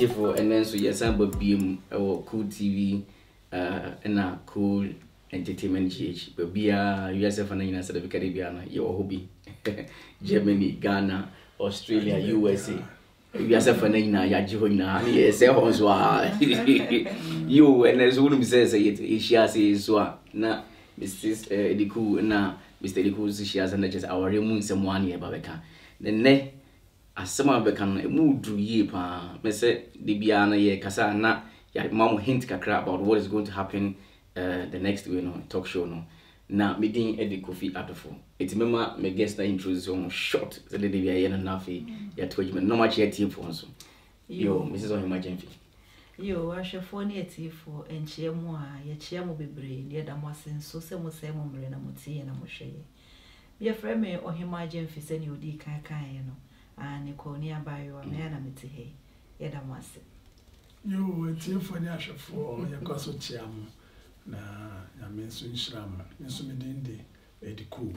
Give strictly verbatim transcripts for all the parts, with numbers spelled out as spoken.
for and then so yes amba beam or Cool T V uh and a Cool Entertainment G H but be a U S F and in the Caribbean your hobby Germany, Ghana, Australia, U S A. You as a fan in a Yajoina, yes, you and as one says it, she has is so na Missus Ediku na Mister Ediku, she has an just our moon some one year Babeka. The ne as some of the can move to ye pa, Mister Dibiana ye Casana, ya mom hint kakra about what is going to happen uh, the next you know, talk show no. Na meeting Ediku fi atofo. It's remember my guest that introduction short the lady we are here na fi ya twejment no much yet for so. Yo, Missus Ohima Yo, I shall phone it for and cheer more, yet cheer mo be brain, yet I must send so some say mumbre and muti and a moshe. Be a friend me or him, Jenfi send you di kakayano, and you call nearby your man and miti hay, yet I must. You a tear for the asher for your castle chiam. Na ya mensu nshram mensu medinde Ediku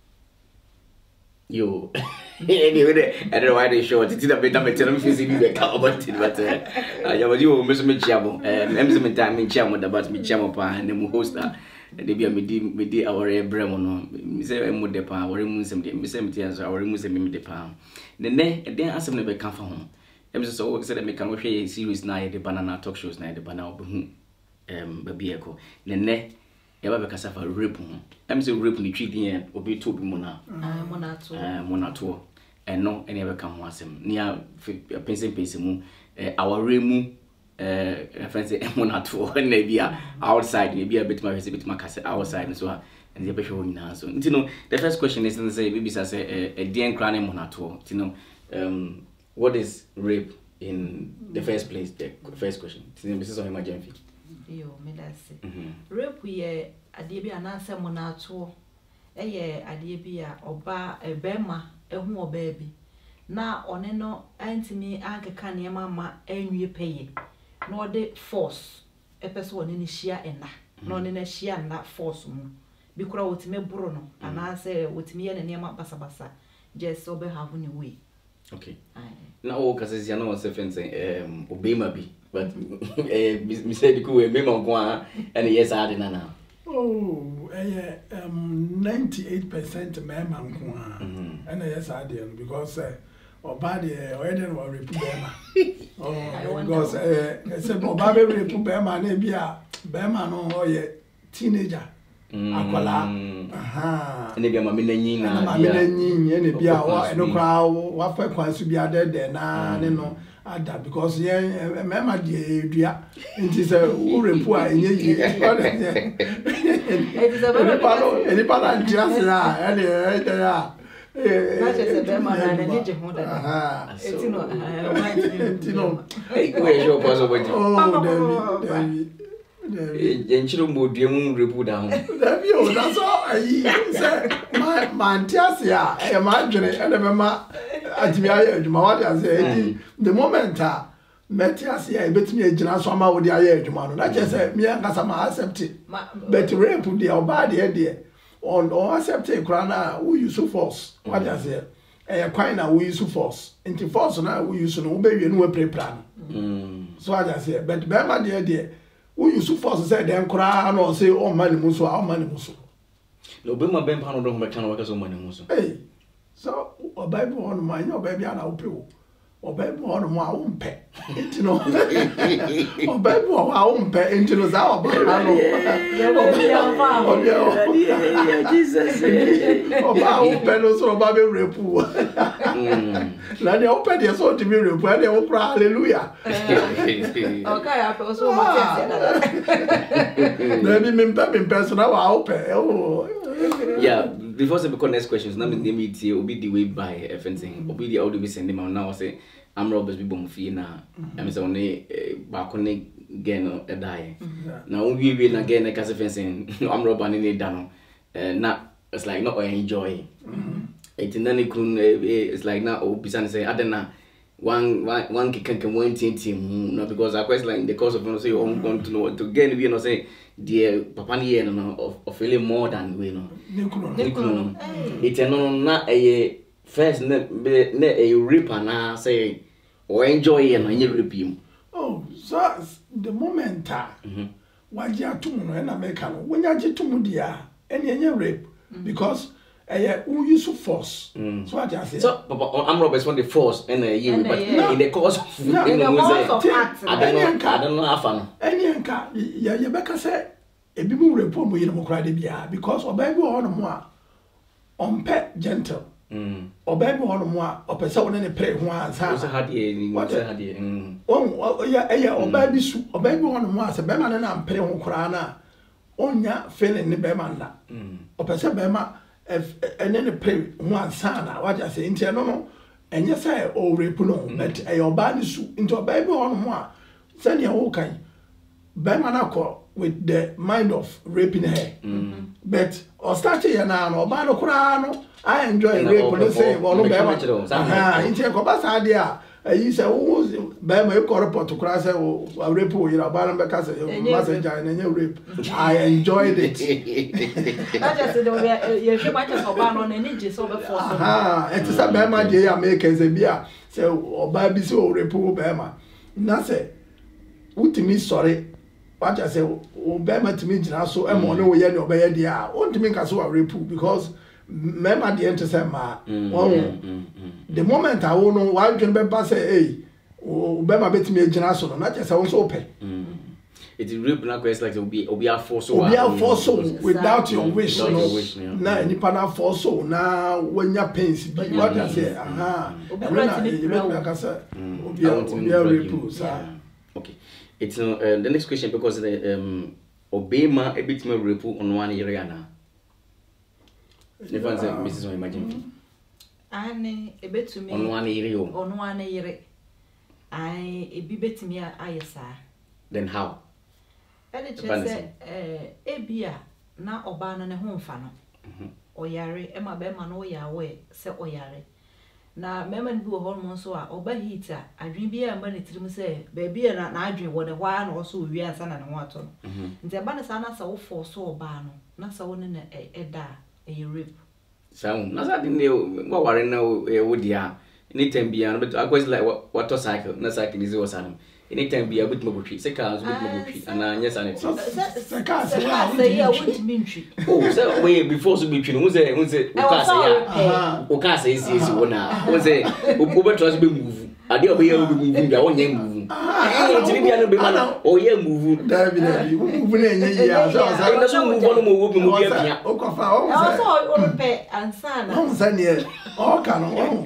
yo anyway I don't know why they show it did a bit of a tell me physically be about it but uh ya was you mensu me chiamo um mensu me time me chiamo about me chiamo pa and mu hosta de bia me di me di our bremo no me say mo de pa our mu nsem de me say me tia so our mu nsem me de pa de ne den asem ne be ka fa ho em so say me kan wo hwe series na ye de banana talk shows na ye de banana obu um baby echo nene yaba be kasa fa rape ho em say rape ni twidi obi to bi mu na ah monato eh monato eno ene be kan ho asem nia pense pense mu eh aware mu eh fancy monato na bia outside na bia betima hwese betima kasa outside so and they be show na so you know the first question is to say baby say eh den kra na monato you know um what is rape in the first place the first question Missus Ohima Jenfi. Yo, me that's it. Rape ye adie bi anase mo na ato. Eye adie bi a oba ebema ehu oba bi. Na one no antimi ankeka ne ma enwie peye. Na ode force epese one ni hia ena. Na one na hia na force mu. Bi kura wotime buru no anase wotime ye ne ma basa basa. Just obe have ni way. Okay. Na o kasisi na wose fence um obema bi but eh me said ku e mema nko and yes I did na. Oh, eh um ninety-eight percent mema nko and yes I did because eh oba de o eden wa repu bema. Oh, because eh say oba be repu bema na bia bema no o ye teenager. Akwala aha ene bia mama nanyin na mama nanyin ene bia wa eno kwa wa fa kwansu bia de de na ne no ada because ye mema de dua nti se wo repu a enye yi it is a very palo ene pala just na ene ene ya na se be ma na na je ho da aha etino aha etino hey we show possible oh David Enchiro modemu repu down. That you that's all I say my mantiasia e ma dwene e na mema atimi aye adwuma what I say the moment ah metiasia e betimi agina so ama wo de aye adwuma no na che say me ankasa ma accept but repu de oba de de on on accept e kra na we use force what I say e kwan na we use force into force na we use no be wie no we prepare no so what I say but be ma de de we use force say dem kra no say o man mu so o man mu so no be ma ben pa no do ho be kan waka so man mu so eh so o bible on ma nya o ba bia na o pe o o bible on mo a o mpe enti no o bible o a o mpe enti no za o ba no o yeah Jesus o ba o pe no so o ba be repu la ne o pe de so ti mi repu e de o kra hallelujah okay I pe so ma ti se na bi mi mpe mi mpe so na wa o pe o yeah before the next questions na me me tie obi the way by everything obi the audio be send them now say I'm robbers be bom fie na am say one ba ko ne gen e die na we we na gen e ka se fencing I'm robber ni da no na it's like not enjoy it then it's like now oh bisan say adena one one one can can one team team no because I quite like in the course of you know say you want to know to get you know say the papa ni no of of feeling more than we know nikuno it no na eh first na na a rip na say or enjoy no any rip him no so the moment ah waje atum no na make no wonya je tum dia ene enye rape because eh who use force so what I say so papa I'm Roberts when the force and a year but yeah. in the course of in the course of act I don't know I don't know afan ene nka ya ye beka say ebi mu rape mo yire mo kra de bia because oba bi ho no mo a ompe gentle mm oba bi ho no mo a opese won ne pray ho ansa so had ye ni what had ye mm oh ya ya oba bi su oba bi ho no mo a se be ma na pray ho kra na onya feeling ne be ma na mm opese be ma ene ne pray ho ansa na what I say intia no no enye say o rape no but e oba ni su into oba bi ho no mo a se ne ho kan be ma na ko with the mind of raping her mm-hmm. but or starting ya na no oba no kra no I enjoy no, rape no say wo no be ma ah intia ko ba sa dia ayi say wo be ma e ko report kra say wo rape wo ira ba no be ka say messenger na nya rape I enjoyed it that just the you should match oba no na ni je so be force ah it is a be ma je America say bia say oba bi say wo rape wo be ma na say utimi sorry what I say obema timi gina so e mo ne wo ye ne obeya dia a ontimi nka so wa rape because mema de ente say ma won the moment I won no one dwen be ba say eh obema betimi gina so no na say won so pe it rape na quest like obi obi a force so obi a force so without your wish no na ni pa na force so na wanya pains bi what I say aha obi na ka say obi obi a rape so okay. It's uh, the next question because the um Obama a bit more rape on one area now. If I say Missus So imagine. Ane a bit to me on one area. On one area. I a bit to me I sa. Then how? And it just say eh ebia na Obana ne ho mfa no. Oyare e ma be ma no ya we se oyare. Na mema bi wo hormone so a oba heat a adwen bi a ma ne tirim se ba bi na na adwen wo ne hwa na so wi ansa na ne ho ato no nti eba ne sa na sa wo force oba no na sa wo ne na eda e rape sound na sa din ne wo ware na wo dia anytime bi an but I always like what cycle na cycle is was an anytime bi a bit mo botwi se cars bit mo botwi ana anya sanity se cars say ya won't mean tree oh so way before so betwi no say won say o car say ya o car say esi esi wona won say o beto so be move ade o be ya be move bia won nya move eh tiri bia no be man o ya move da bi da bi move na nya ya so so so move no mo wo be mo bia bia o ko fa o so o repair ansana o say ne o ka no o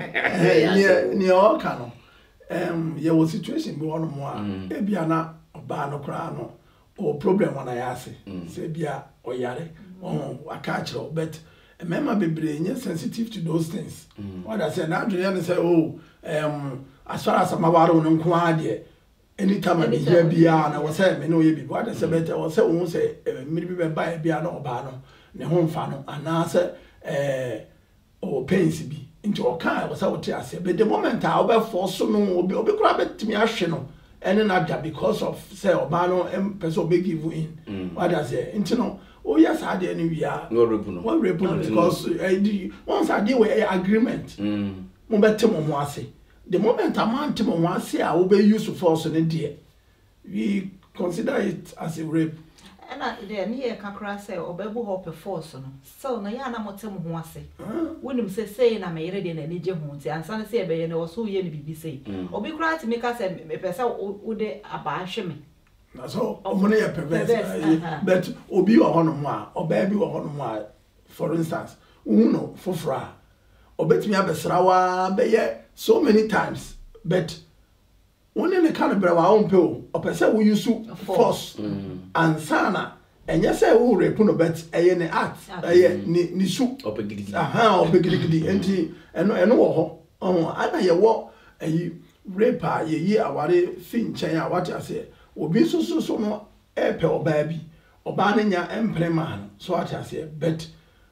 ni ni o ka no um ye was situation be one mo a e bia na oba no kra no o problem wana ya ase se bia o yare o aka kire but remember bebre nye sensitive to those things what I say na adwene say oh um as far as my waro no nko ade anytime I hear bia na we say me no ye bi what I say better we say won say me bi be ba bia na oba no ne ho mfa no ana say eh o pains bi into oka was out here but the moment I over force no obi obi kura betimi ahwe no ene na ja because of say oba no em person be give in what I say into no oh yes I dey any we are no rape no one rape no because once I dey we agreement mm mo beti mo ho ase the moment a man ti mo ho ase a wo be use force no dey we consider it as a rape na de ne ye kakra say obabu ho pe force no so na ya na motem ho ase wonim say say na me yere de na nije ho nti ansa na say e be ye na wo so ye ne bibi say obi kra ti me ka say me pesa wo de aba ahwe me na so omune ye perverse but obi wo hono mo a oba bi wo hono mo a for instance uno fofra obetimi abesrawa be ye so many times but one in the kind of brewa on pill, or per se we use force and sana, and yes, I will rape no bet a yen act, a yen ni soup, or big, aha, or big, and and no, oh, I know your walk a raper, ye ye, a wari fin chaya, what I say, will be so so so no air pill baby, or banning ya employment, so what I say, but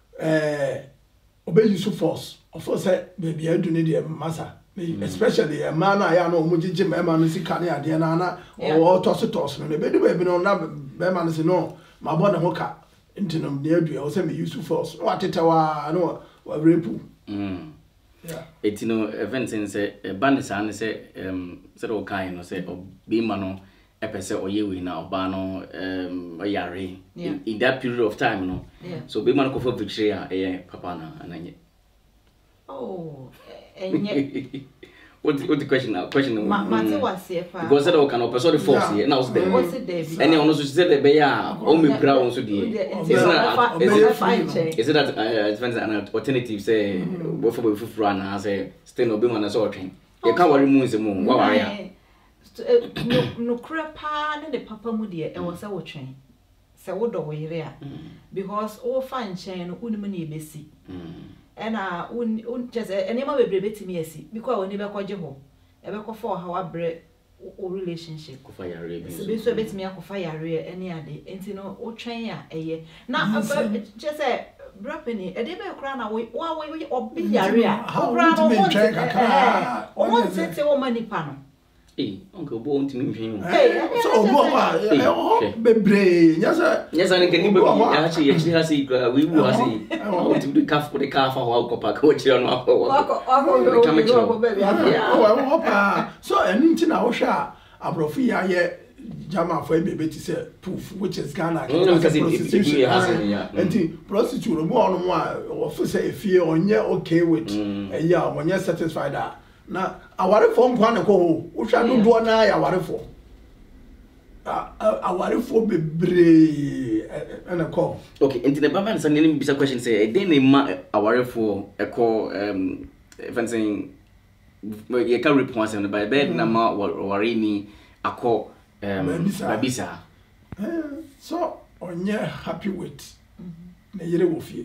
eh, obey you so force, of course, baby, I do need a massa. Especially a man I know mujiji mema no sika ne ade na na o toss toss no be do be no na mema no se no ma bo na ho ka ntinom ne adua o se me use force o atetawa no wa rape mm Yeah. It you know events in say bandits and say um said all kind no say or be man a person or ye we now bano um a yare in, in that period of time no. Yeah. So be man ko for victory eh papa na ananye. Oh, and What what the question now? Question Ma Mate was here because said all kind of person the force here now was there. What's it there? And you also said that be ya o me bra on so die. Is it is it that uh friends an alternative say we for we fufura na say stay no be man so otwen. You can worry mu nsemu wa ware ya. No no kra pa ne de papa mu de e wo say wo twen. Say wo do wo yire a because o fa nchen no unu na ebesi. And uh, un un just any man be beti me asi because when be kwaje ho e be ko for how abre o relationship Ko fa yare bi. so be so beti me akofa yare any ade enti no o twen a eye na just say brapeni e dey be kra na we wa we obi yare a kra no want eh o want tete wo mani pa no eh onko bo ntimi nhwen so obo wa eh bebre nyasa nyasa ne kani ba ya chi ya chi ha si we wu ha si o ti do kaf ko de kaf ha wa ko pa ko chi no akọ wa ko ko ko ko baby o wa ho pa so enu nti na wo hwa abrofi ya ye jama for be beti say poof which is Ghana prostitution enti prostitute mo onu mo a wo fo say efie onye okay with eh ya onye satisfied that na awarefo nkwa ne ko ho wo hwa dodo na ya awarefo awarefo bebre na ko okay into the baba and sending bisa question say e dey na ma awarefo e ko um fancy ye can response na by bed na ma wari ni akọ um babisa so onye happy with na yere wo fie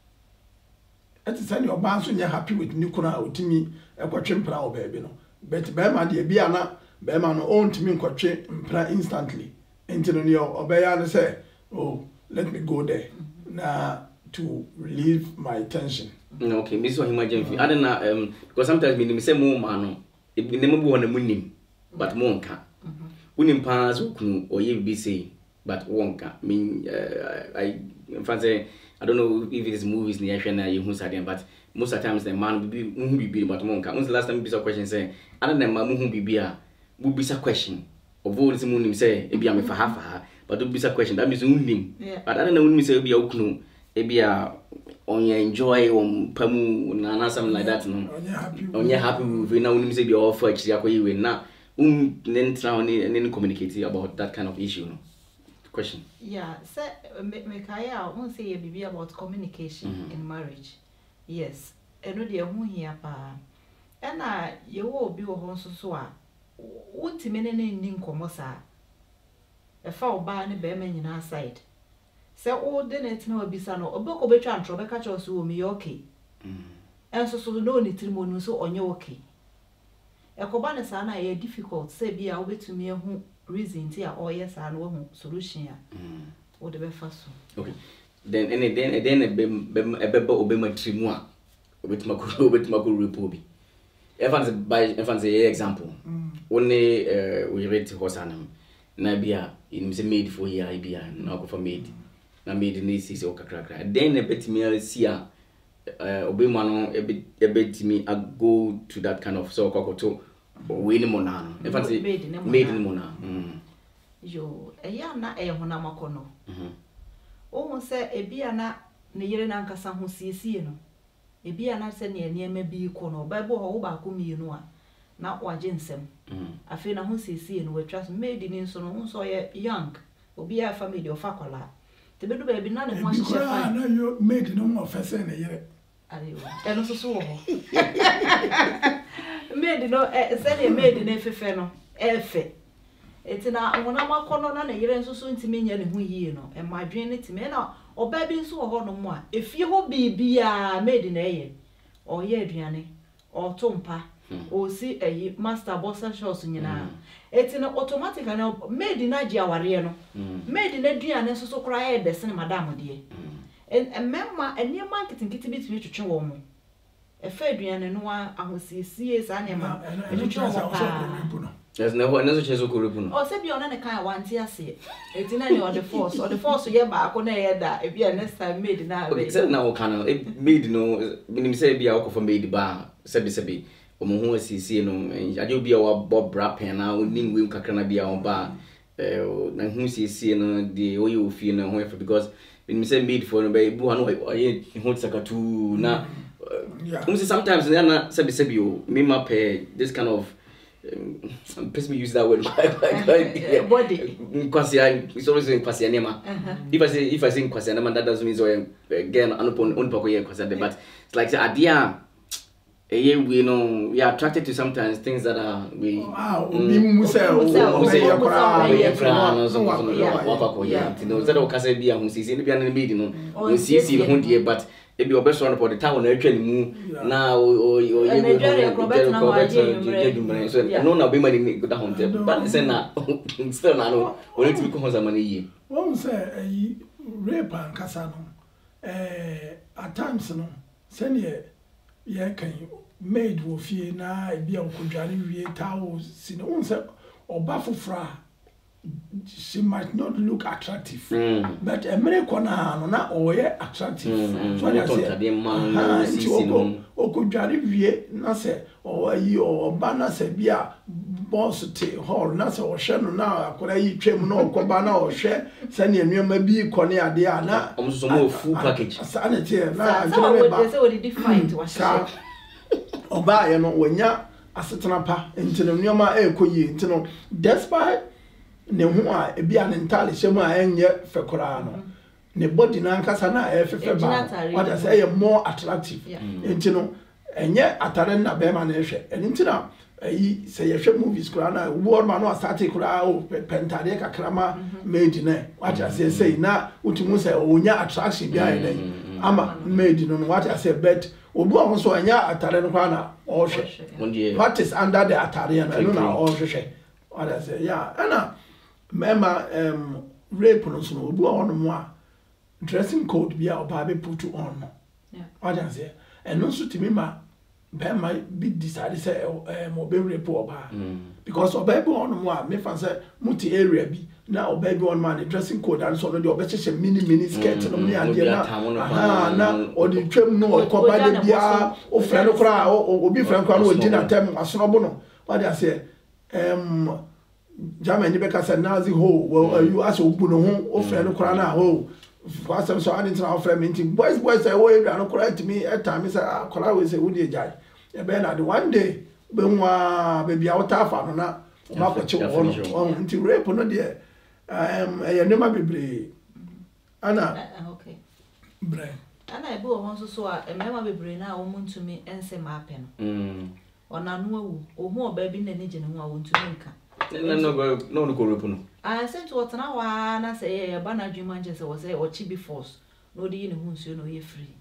ati sani oba nso nye happy with ni kuna otimi ekwatwe mpra wo baabi no but be ma de bia na be ma no on timi nkwatwe mpra instantly enti no ne obeya no say oh let me go there na to relieve my tension. No, okay, me so him agent I don't know um because sometimes me say mo ma no e bi nem bo na munim but mo nka unim pa so kunu oye bi say but wonka mean uh, I fancy I don't know if it is movies near na you who said but most of the times the man be who be but monka when's the last time be a question say I don't know man who be a will be a question of all this moon say e be am for half her but do be a question that means unim but I don't know when me say be a uknu e be a on you enjoy on pamu na something like that no on you happy with now when me say be offer actually akoyi we na um then try and communicate about that kind of issue no question. Yeah, so me kaya I won't say you be about communication mm-hmm. in marriage. Yes, and no dear who here pa. And I you will be a horse so a won't many name comosa. A foul bar and bear man in our side. So all the net no be son or book of a chant or catch us who me okay. And so so no need to so on your okay. A cobana sana a difficult say be a way to me who reason here or yes and one solution mm. or the first okay then and then then a bebe obema trimua with makuru with makuru repobi evans by evans example only uh we read hosanam na bia in say made for here bia na go for made na made ni sisi o kakra kakra then a bit me see uh obema no a bit a bit me go to that kind of so kokoto we ni mona no if I say made ni mona mm yo e ya na e ho na makono mhm o ho se e bia na ne yere na nkasa ho siesie no e bia na se ne ne ma bi ko no bible ho ba ko mi no a na waje nsem mhm afi na ho siesie no watwa so made ni nso no ho so ye young obi ya family of akola te bedu ba bi na ne ho ahye fa na yo made no mo fese ne yere ayo e no so so ho made no e se ne made ne fefe no efe etina wona makono na ne yere nso so ntimi nya ne ho yie no e madwen ne time na oba bi nso ho no mo a efie ho bibia made na eye o ye aduane o tompa o si eyi master bossa shows nyina etina automatically na made na ji aware no made na aduane nso so kra ye de sene madam de en memma enia marketing kiti bitimi twetwe wo mo e fa aduane no a ahosiesie sa ne ma e twetwe wo pa there's no one else who could repun. Or say be on any kind one tear see. It's in any on the force or the force to get back on air that if you next time made now. Said now can it made no meaning say be a for made bar, said be omo ho asisi no ade bi a wa bob bra pen na onim we kakra na bia on ba eh na hu asisi no de oye ofie no ho because meaning say made for no be bu ha no oye ho sakatu na um sometimes na said be o me map this kind of um, please me use that word yeah, body because it's always in kwasianema. If I say if I say kwasianema, that doesn't mean so again anupon unpako ye kwasiade, but it's like the idea eh we know we are attracted to sometimes things that are we wow we musel we yakra we yakra no so wapako yeah you know that o kase bia hu sisi ni bia na meedi no o sisi hu die but ebi obeso no for the town na atwa ni mu na o o ye Nigeria Robert na wa je so no na be mani ni go down there but say na still na no o need to be ko zaman yi won say eh rape and kasa no eh at times no say ne ye kan maid wo fie na ebi an kodware wie tawo si no won say oba fofra she might not look attractive mm. but emre kona no na oye attractive mm. so I say the man no sisi no okodware wie na say o yi oba na say bia boss te hall na say o hwe no na akora yi twem na okoba na o hwe se ne enuama bi kone ade a na o so mo full package sa na te na ajene ba say we define to wash oba ye no wonya asetena pa ntino enuama e koyi ntino despite ne ho a ebi an entale hyemu a enye fekora no ne body na nkasa na e fefe ba what I say more attractive ntino enye atare na be ma na ehwe entina ayi say ye hwe movies kura na world man no start kura o pentade kakrama made na what I say say na utimu say onya attraction bia e ama made no what I say bet obu a so anya atare no kwa na o hwe what is under the atare no na o hwe what I say yeah ana mema um rape no so obu a ono mo a dressing code bia oba be put on yeah what I say and no so timi ma be ma be decide say um obe rape oba because oba be ono mo a me fan say muti area bi na oba be on man dressing code and so no dey oba che mini mini skirt no me ade na aha na odi twam no okoba de bia o friend kora obi friend kora no odi na tem asonobo no what I say um German Rebecca said Nazi ho well you ask obu no ho o friend kora na ho for some so I didn't know friend meeting boys boys say we no kora to me at time say kora we say we dey jai e be na the one day be nwa be bia wota afa no na o ma ko che wo no nti rape no dey um e nema bebre ana okay bre ana e be o so so a e mema bebre na o muntumi ense ma ape no mm ona no awu o hu oba bi na ne gye ne ho a wontumi nka no no go no no go rape no I sent to what na wa na say e ba na dwuma nje say wo say o chi be force no dey ne hu nsuo no ye free.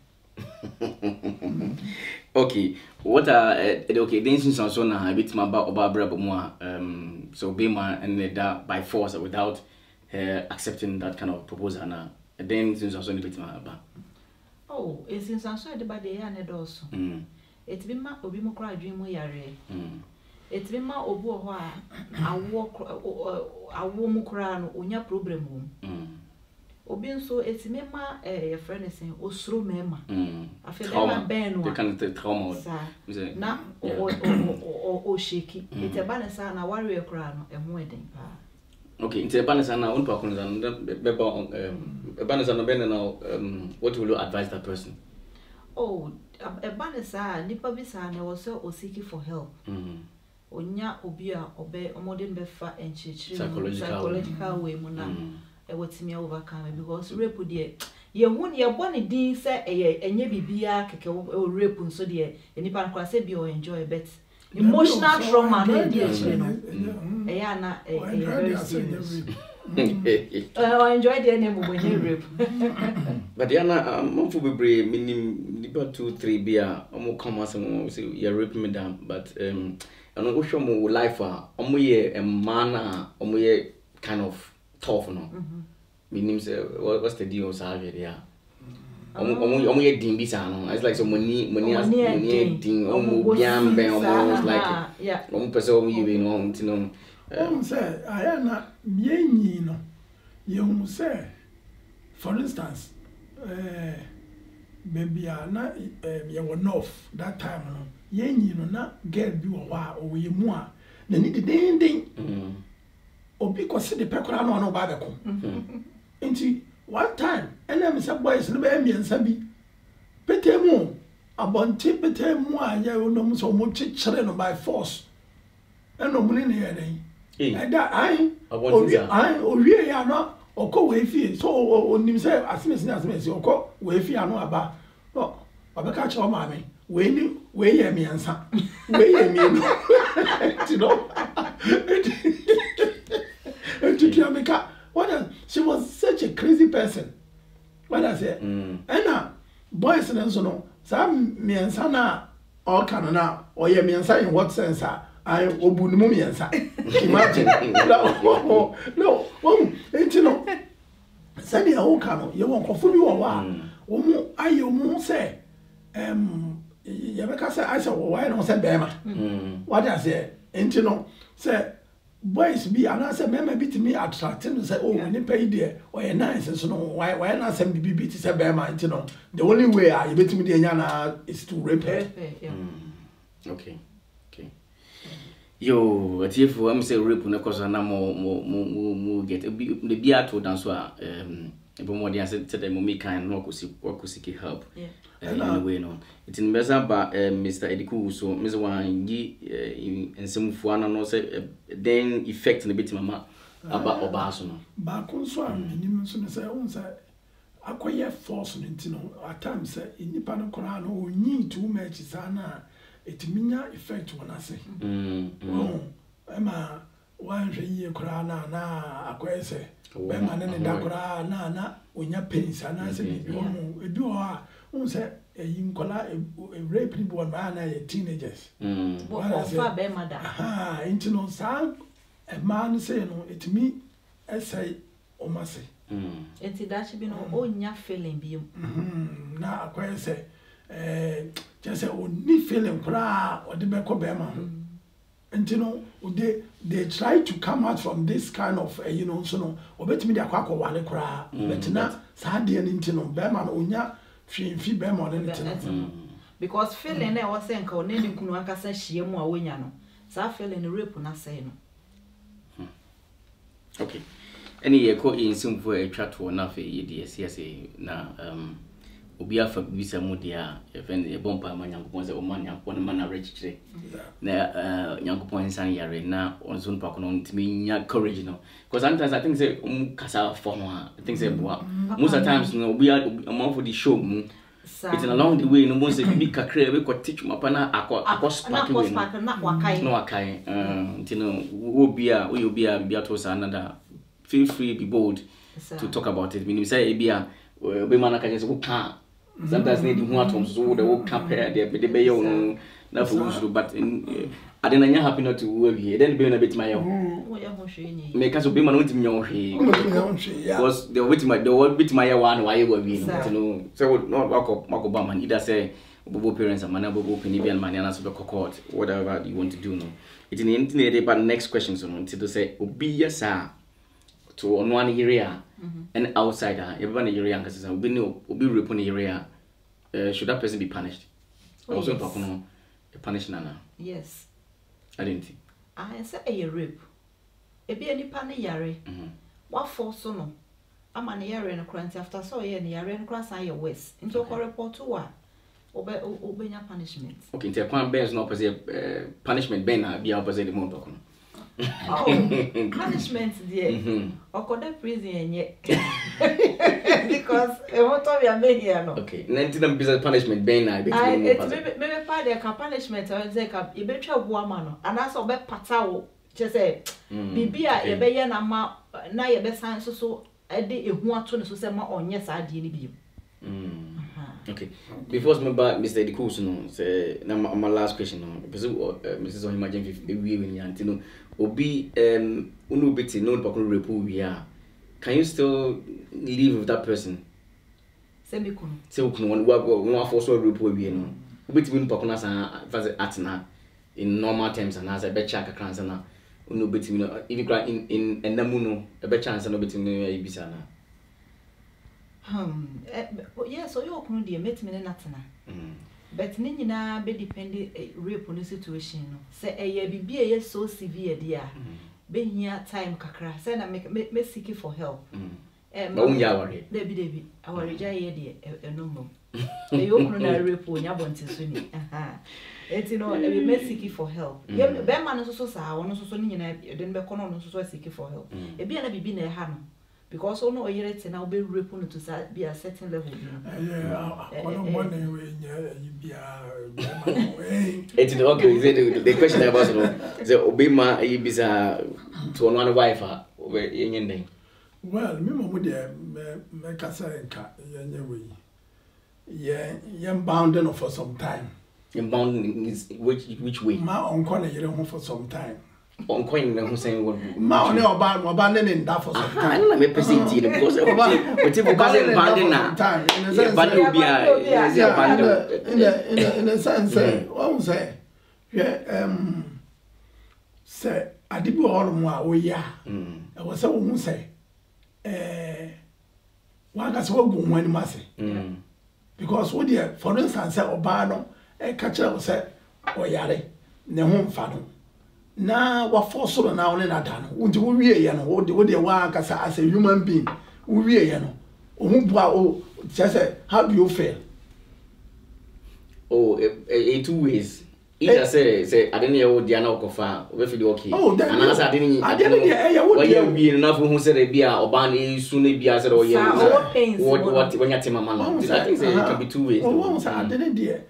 Okay, what are uh, okay the instance so na a bit ma ba oba bra mo um so be ma and that by force without uh, accepting that kind of proposal na then since so ni bit ma ba oh e since so de ba de ya ne do so mm it be ma obi mo kra adwen mo yare mm it be ma obu ho a awo awo mu kra no onya problem wo mm obi nso etime ma eh friend sen osuro mema mm afele ma ben no they can trauma na o o o sheki ite ba ne sa na warrior kra no e ho eden pa okay ite ba ne sa na unpa kun zan be ba um ba ne sa no ben na um what will you advise that person oh e ba ne sa nipa bi sa na wo so o seek for help mm onya obi a obe omodin be fa enchichiri psychological way mu na e wetimi overcome because rape de ye hu ye bone din se eye enye bibia keke rape nso de enipa nkwa se bi o enjoy bet emotional trauma no dey chire no e ya na e very serious I enjoy the name of rape but yana monfu bebre minim nipa two three bia omo come as mo say you rape me down but um I know show mo life a omo ye a man a omo ye kind of tough no mm-hmm. Meaning say what's the deal so there omo omo omo ye din bi sa no it's like so money money Omo ni money din. din Omo omo biam ben bosi omo sa, like aha, yeah. omo person omo you know nti no Um, say, I am not yen, no. You say, for instance, uh, baby, I not you were north that time, no. Yen, you know, not get you a while or you more. They need the ding ding. Or because the pecora no no babaco. Into one time, and I'm some boys in the baby and Sabi. Petemo, a bon tip petemo, you know, so much children by force. And no money here. And that I, I, or we are not, or go away fee. So, on himself, as Miss Nasmith, or go away fee, I know about. Oh, I'll catch your mammy. When you, where you me and son, where you mean, you know. And to Jamaica, what she was such a crazy person. What I said, and now, boys and so no, some me and son all can now, or you me and son in what sense are. I obunmu miensa. Imagine. No, no. Well, you know. Sani ya oka no, ye won kofo bi wo wa. Wo mu aye mu say em ye be ka say I say wo wa no say be ma. What I say, you know, say boys be ana say me bi timi attract no say oh we ni pay there or ye nice so no why why na say bi bi ti say be ma, you know. The only way I be timi dey nya na is to rape her. Okay. Yo, atiefo am say rape na koso na mo mo mo mo get the bia to dance so um ebo mo dey say say mo make kind no kosi kosi help. Yeah. Anyway no. It in meza ba Mister Ediku so Mister Wan yi ensemfo ana no say then effect na bit mama aba oba so no. Ba kon so am nim so say won say akoye force no ntino at times say nipa no kora no onyi too much sana. It minya effect when I say. Mm. Oh, Emma, one year crana na aquese. Emma, and da cra na na when your pains and I say, you do are, who said a incola a raping born man, a teenagers. Mm. What I say, Bemada. Ah, into no sound. A man say, no, it me, I say, or must say. It's that should be no own your feeling be. Now, I say. Eh just say only feeling cry or the back of them and you know they they try to come out from this kind of uh, you know so no obet me dey akwa wale cry but na sad dey nti no be man onya fi fi be man nti because feeling na was say nka o na ni kunu akasa hie mu a wonya no sa feeling rape na say no. Okay, any ye ko in simple a chat to na fe ye dey C S A na um obi afa bisa mu dia e friend e bompa ma nyankopon se o ma nyankopon ma na register na eh nyankopon san yare na onzo npa kono ntimi nya courage no because sometimes I think say um kasa for no I think say boa most of times no obi am for the show mu it's along the way no mo say bi kakra we ko teach mapa na akọ akọ spark we na wakai no wakai eh ntino obi a obi a bi ato sa another feel free be bold to talk about it meaning say e bia obi man aka just go can sometimes need who atom so the work compare the the be you no na for usual but I didn't happy not to work here then be na bit my yo make us be man want me on here because the wait my the word bit my one why you we you know so not walk up walk up man either say bobo parents and man bobo penny and man na so be court whatever you want to do no it in the internet but next question so no to say obi yes to on one area and outsider everyone area and cause obi no obi rape on area uh, should that person be punished? Oh, also yes. No a punishment na yes I didn't I say a rape e be any pan yare what force no ama na yare no crime after so ye na yare no cross an your west into okay. Report to wa obe obenya punishment okay into kwan ben no person uh, punishment ben na be opposite the month kono. Oh, punishment there. Or could that prison yet? Because I want to be a man here. No. Okay. Nineteen business punishment. Ben, I be. I maybe maybe part there can punishment or say can you better woman and that's all be patao. Just say, Bibia ye be ye na ma na ye be sign so so. I did a who to so say ma on yes I did be. Okay. Before me back, Mister Ediku, no, say na my last question no because uh, Missus Ohimagine if we when you know obi um unu biti no pakun repu we are. Can you still live with that person? Semi kunu. Se wo kunu wo wo afo so rape we no. Obetimi npa kuna san faze atena in normal terms and as a be check akran na no betimi no if you in in enamu no e be chance no betimi no ibisa na. Hmm yes so you kunu de metimi na natena. Mm. But ni nyina be depend rape no situation no. Say eye bibi eye so severe dia. Be hia time kakra. Say na me me seek for help. Mm. Eh ma unya worry. Debi debi awari ja ye de enumbo. E yo kunu na rape onya bonti so ni. Aha. Eti no e be seek for help. Ye be ma no so so sa wono so so ni nyina de be kono no so so seek for help. E bi na bibi na e ha no. Because ono oyere te na obe rape no to be a certain level. Yeah, ono money we nya bia. It's okay. The, the question about so the obema ibisa to one wife over yen. Well, me mo de me kasa nka yenye we. Yeah, yam bounding for some time. Yam bounding is which which way? Ma onko na yere ho for some time. On coin na saying what ma on oba oba ne nda for some time. Na me present it because oba we take oba le bounding na. Yeah, bounding be a is a bounding. In a in a in a sense, what say? Yeah, um say adibi all mo a oya. Mm. E wo say wo say eh wa ga say wo gun wani ma say. Mm. Because what there for instance say oba no e ka kire wo say oyare ne ho mfa no. Na wa force na one na da no unti wo wie ye no wo de wo de wa akasa as a human being wo wie ye no ohun bua o say how do you feel? Oh, in two ways. Either say say I didn't hear dia na okofa we feel okay. Oh, and I didn't I didn't what you be enough who said e bia oba na su na bia said oh yeah what what when you tell mama no I think say it can be two ways. Oh, one say I didn't there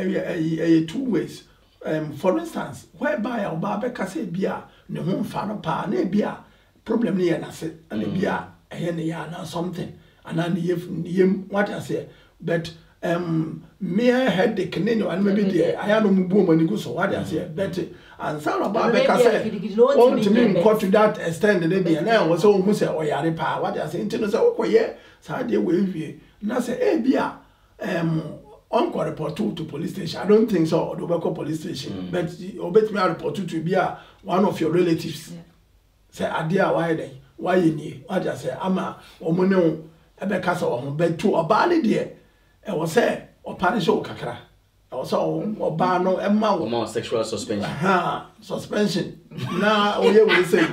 eh two ways. Um, for instance, whereby our barber can say beer, no home fan pa, ne beer, problem near na say, and beer, a hen ya something, and then him what I say, but um, mere head the canino and maybe there, I am no woman who go so what I say, but and Sarah Barber can say, want to me cut to that extent, and then and I was so who say, oh, yeah, pa, what I say, into the oh, yeah, so I did with and I say, eh, beer, um, Uncle report to police station. I don't think so. The local police station, mm. but obey me. I report to be a one of your relatives. Yeah. Say, "Adia, why they? Why you need?" I just say, "Ama, omono, ebe kasa omo, but to obani there, I was say, or punish o kakra. I was so obano, emma, more sexual suspension. Ha, suspension. Now, oh yeah, we say,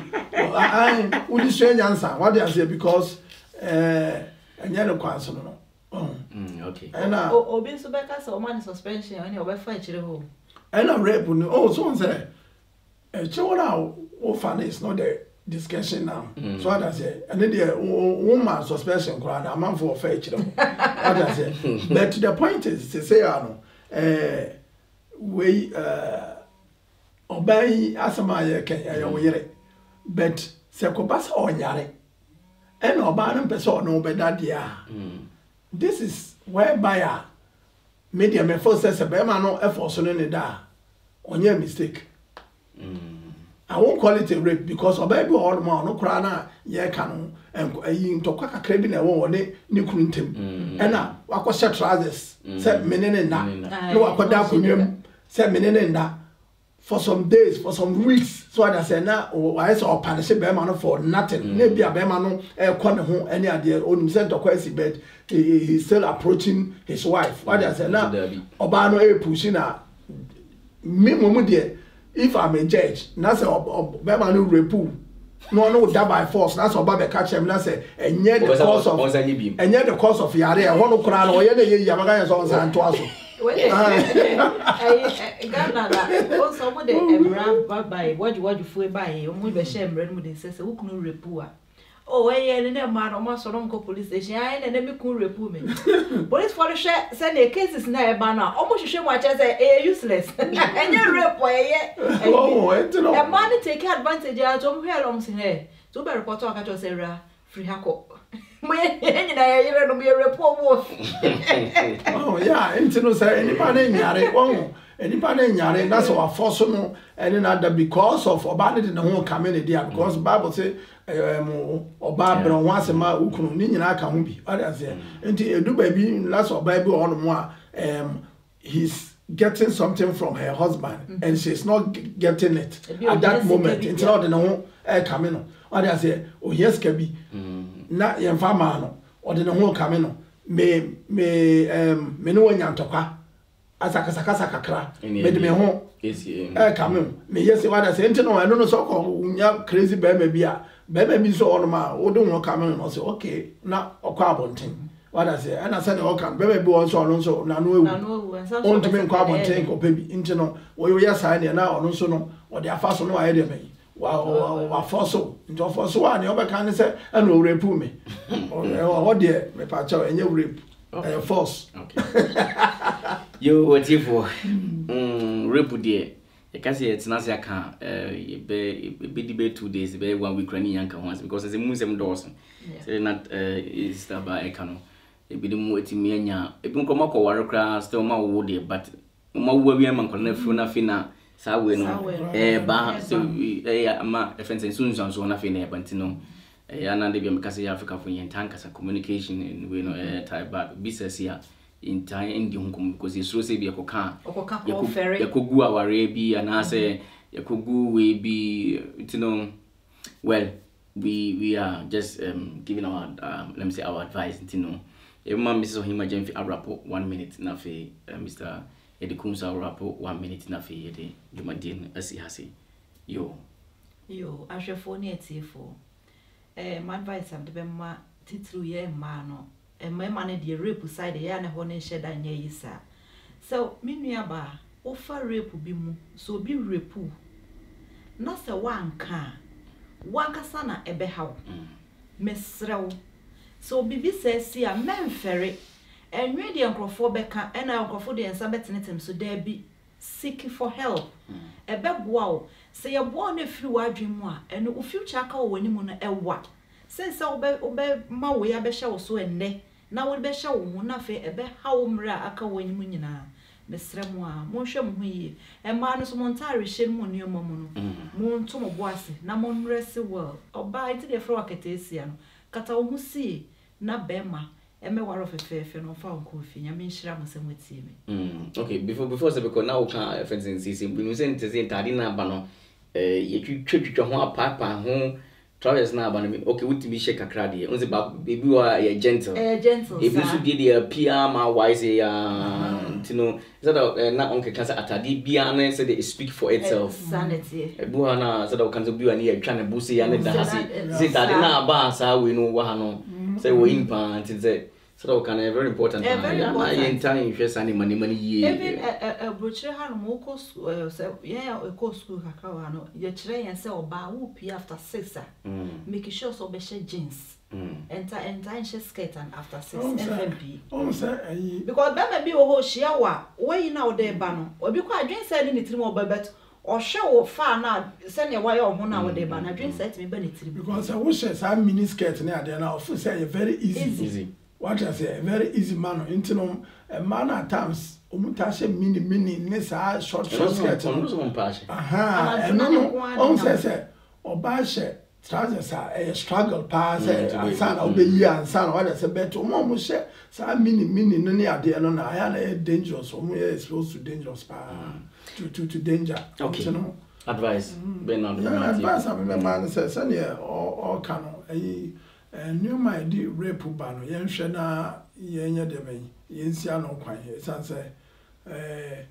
I would you strange answer? What do I say? Because, eh, and you know, quite no. Oh, mm, okay. And uh, oh, obi so beka so man suspension and you be fa chire ho. And a rape no. Oh, so say, eh, chewora o fan is not the discussion now. Mm. So I say, and the woman suspension crowd a man for fa chire ho. I say, but the point is to say ano, eh, we uh, obey asama ye ken ya wo yire. But se ko basa onyare. And oba no person no be that dia. This is whereby a media me first says a bema no effort so no da onye mistake. Mm. I won't call it a rape because oba bi all man no kra na ye ka no ayi ntokwa kakra bi na wo ne ne kunu ntem. E na wakoshe trousers say menene na no wakoda akonwam say menene na for some days, for some weeks. So I say now, oh, I saw a punish Bema for nothing. Maybe a Bema no a corner home any idea on himself to question, but he, he's still approaching his wife. What I say now, Obano a pushing a me mum dear. If I'm a judge, that's a Bema no repu. No, no, that by force. That's what Baba catch him. That's a and yet the cause of and yet the cause of Yare. I want to cry or yet the Yamaga is on Santoso. Ghana that also mo de emra by what you what you feel by o mo be share emra mo de say say wo kunu repu a oh eh ne na ma no mo so no police station ai na me kunu repu me police for share say the cases na e ba na o mo hwehwe mo a che say eh useless enye repu eh oh it no e man take advantage a to mo hwe lo mo say eh to be report o ka cho say ra free hako mo enye na ye no be repu wo oh yeah into no say anybody nyare won enipa na nyare na so afo so no ene na da because of oba ne de ho come ne dia because Bible say um oba bro ho asema ukunu ni nyina aka ho bi what say enti edu ba bi last oba bi on mo a um he's getting something from her husband mm -hmm. and she's not getting it at that moment until all the no e come no what say oh yes ka bi na ye mfa ma no o de no come no me me um me no nya ntokwa asakasa kasa kakra me de me ho yes eh come me yes what say enti no I no so ko nya crazy be me bi a be me bi so on ma o do no come no say okay na okwa abonten what I say and I said okay be me bi on so on so na no ewu na no ewu ensa so on to me kwa abonten ko pe bi enti no wo yo ya sai ne na on so no o de afa so no aye de me wa wa foso nto foso wa ne obeka ne se ana o rape me o de me pa cha enye rape eh force okay yo what if mm rape de e ka se etina se aka eh be be di be two days be one week rani yanka ho because as mu sem dawson say not eh is about e kanu e bi mu etimi anya e bi nko makọ kra still ma wo de but ma wo wi ma nko na fru na fina sa we no eh ba so eh ama e fence sunsun so na fina e bantino eh ana de bi am kase Africa for yen tankasa communication in we no eh type back business here in time indi hunkum because you so say bi ekoka ekoka ekogu aware bi ana say ekogu we bi you know well we we are just um giving our um, let me say our advice you know e ma Missus Ohima Jemfi arapo one minute na fe uh, Mister Edikumsa arapo one minute na fe yede jumadin asi hasi yo yo ahwefo ne etifo eh my advice am de be ma titru ye ma no e ma ma ne de rape side ya ne ho ne sheda nya yisa so minua ba o fa rape bi mu so bi rape na se wanka wanka sana ebe hawo mesrew so bibi sesi a memfere enwe de nkrofo beka ena nkrofo de ensa betenetem so da bi seek for help ebe boa o se ye boa na firi wadwen mu a eno o future aka wo wani mu no ewa se se obe obe ma wo ya be hye wo so enne na wo be hye wo hu na fe ebe hawo mra aka wo wani mu nyina mesre mu a mo hwe mu yi e ma no so mo ntare hye mu ne omo mu no mo nto mo boase na mo nrese well oba iti de fro akete esia no kata wo hu si na bema eme waro fefefe no fa onko fi nya me nhira mo semwetie me mm okay before before say because now can fencing sisi binu say ntese ntade na aba no eh yetwitwitwa ho apapa ho travelers na aba no okay wutimi she kakra de onse ba baby wa ya gentle eh gentle if you should be pia ma wise ya ntino is that na onke kan say atade bia na say they speak for itself sanity ebu na say that kan say bia na ya twa na busi ya na da hasi say tade na aba sa we no wa no say we impa ntse so that can a very important yeah I entire interest and money money year even a brochure ha no ko say yeah ko school kakra wa no ye kire yen say oba wo pia after six make sure so be share jeans enter enter share skirt and after six F M P oh say because that may be o ho shia wa we na o de ba no obi ko adwen say ni tiri mo babet o hwe wo fa na se ne wa ye o ho na wo de ba na adwen say me ba ni tiri because I wish say mini skirt na ade na of say very easy easy, easy. What I say, a very easy man. Into no, a man at times, umutashe mini mini nessa short short skirt. Aha, and no no. On says say, obashe trousers are a struggle pass. And son, obey ye and son. What I say, better mom she say mini mini no near the no na. I am dangerous. Omo is exposed to dangerous pa to to to danger. Okay. No advice. Ben on the advice. I mean, man says, "Son, yeah, or or cano." And new my dear rape bano, yen shena yenya de me, yen siano quine, sansa, eh,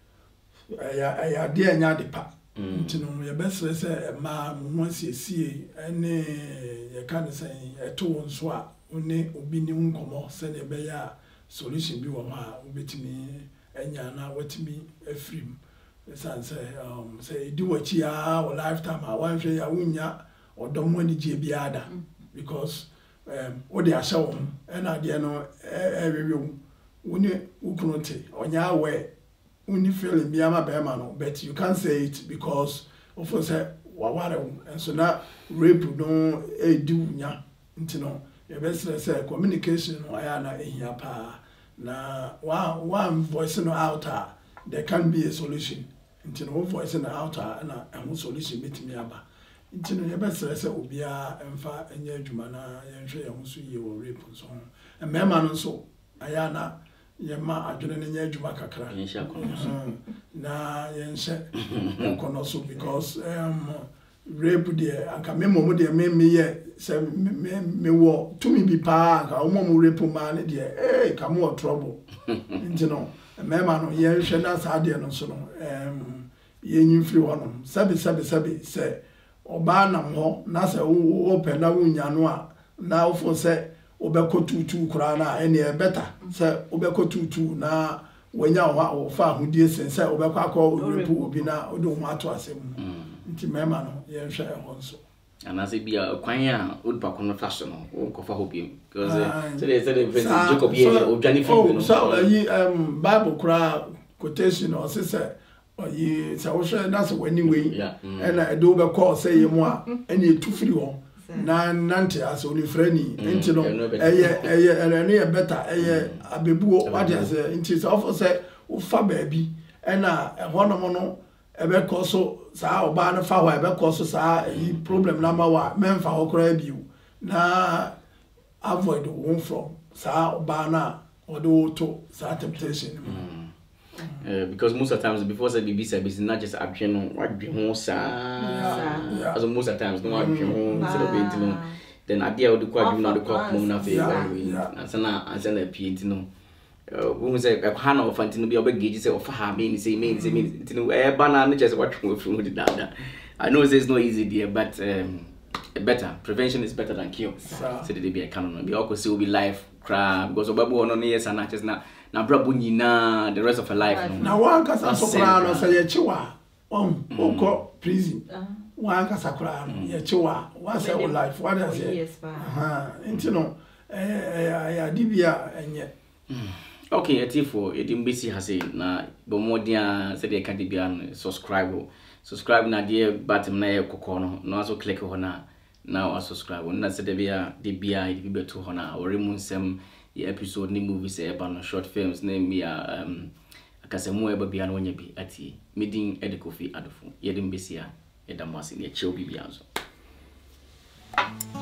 I dear nyadipa. Tino, your best say, ma, once you see, and you can't say a two on swap, only obini uncomo, send a bear solution be one, ubit me, and yana, what me a free. The son say, um, say, do what you are, or lifetime, I want to ya winya, or don't want to be other. Because um what they are showing and at the end every when you couldn't on your way when you feel in Biama Bermano, but you can't say it because of course and so now rape no a do ya into no your best say communication why na here pa na one one voice no out there can be a solution nti no voice na out na a solution betimi aba nti no yebesere se obia emfa enye adwuma na yenhwe ye so ye wo rape so ho mema no so aya na yema adwene ne nye adwuma kakra na yenhye kono so because um rape there aka me mom there me me ye se me me wo to me bi pa aka mom rape man there eh ka mo trouble nti no mema no yenhwe na sa de no so no um yenyi free hono sabi sabi sabi se oba na ho na se wo pena wo nya no a na wo fo se obeko tutu kura na ene e better se obeko tutu na wanya ho fa hodie sen se obeko akọ repu obi na odo ho ato asem nti mema no ye hwe e ho so ana se bia kwan ya odpa kono fashion no wo ko fa hobi because se they say the Jacob ye odwani fi no so yi um Bible kura quotation or se se oyi se wo hwe na se wani we ena edo be call say ye mo a ena etufiri ho na nante as only friendly nti no eye eye ene ye better eye abebuo wade ase nti se ofo se wo fa baabi ena ho no mo no ebe ko so saa oba na fa ho ebe ko so saa yi problem na ma wa memfa ho kora biu na avoid one from saa oba na odo to saa temptation Uh, because most of the times before say B B service not just adwene what dwe ho saa as most of the times no adwene ho instead of it no then ade a wo de kwa adwene na de kwa mo na fe na sana ansana pnt no wo say e kwa na ofa ntino bia obegage say ofa ha me ni say me ni say me ntino e ba na no just what we from the dada. I know it's not easy there but um better prevention is better than cure so they be a canon be all say will be life cry because obabu no yes and just na na brabo nyina the rest of her life no na wan kasa sokra no say ye chiwa um oko prison wan kasa kra no ye chiwa wa say o life what I say aha intino eh ya dibia enye okay atifo edimbesi hase na bomodia say dey can dibia subscribe subscribe na dey button na ye kokko no no also click ho na now subscribe na say dey bia dibia e be to ho na ori mu nsem the episode ni movies e ba no short films na me um akasemu e ba bia no nya bi ati medin Eddie Kofi Adofo yedimbesi a edamwase ne chew bibia nso